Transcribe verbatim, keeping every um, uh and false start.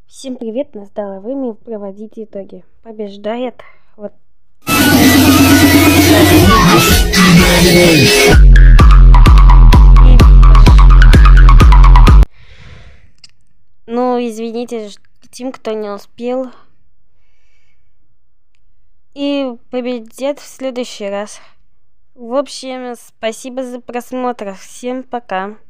Всем привет, настало время проводить итоги. Побеждает вот. Ну, извините тем, кто не успел. И победит в следующий раз. В общем, спасибо за просмотр. Всем пока.